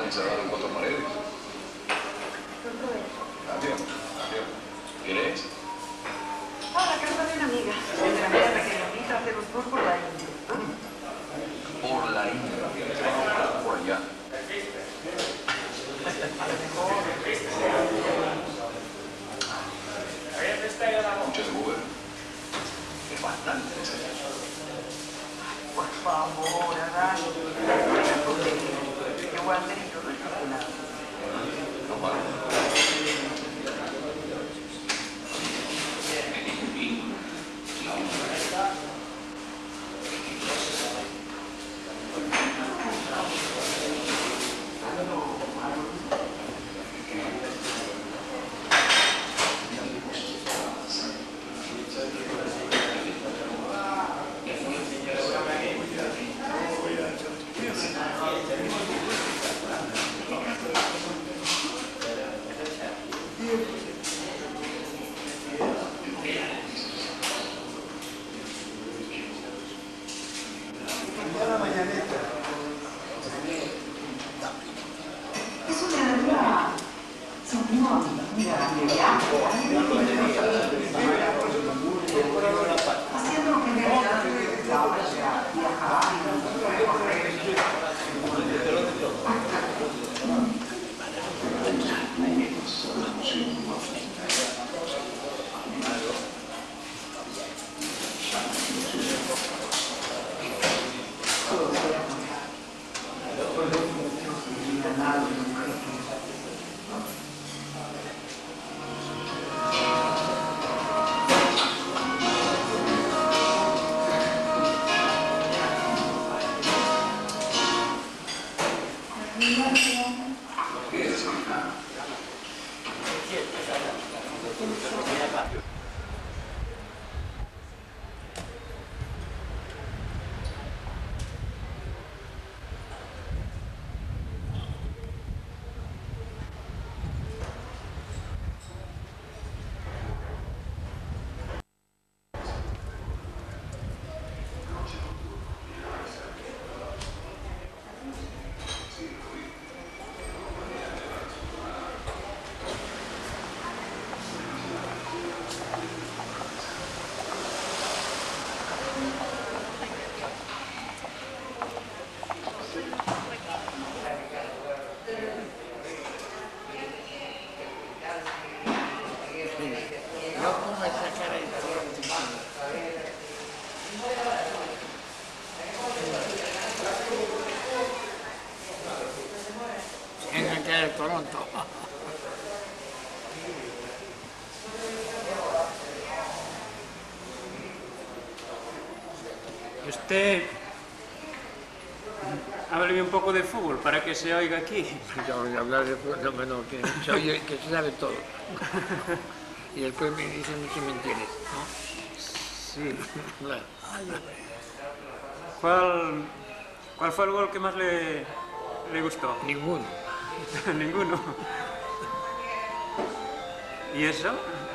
ensalada de 4 paredes. Adiós, adiós. ¿Quién es? Ah, la casa de una amiga. De la amiga que nos invita a hacer un tour por la India. Por la India. Por allá. A lo mejor. Mucho de Uber. Es bastante necesario. Por favor, Adán. Que voy a hacer y todo esto con nada. No paro. Es una área, son muy grande, haciendo que me viajar y recorrer. De Toronto. Usted hábleme un poco de fútbol para que se oiga aquí. Yo voy a hablar de fútbol, no, que se oye, que se sabe todo. Y después me dicen que me entiendes, ¿no? Sí. Claro. ¿Cuál fue el gol que más le gustó? Ninguno. Ninguno. ¿Y eso?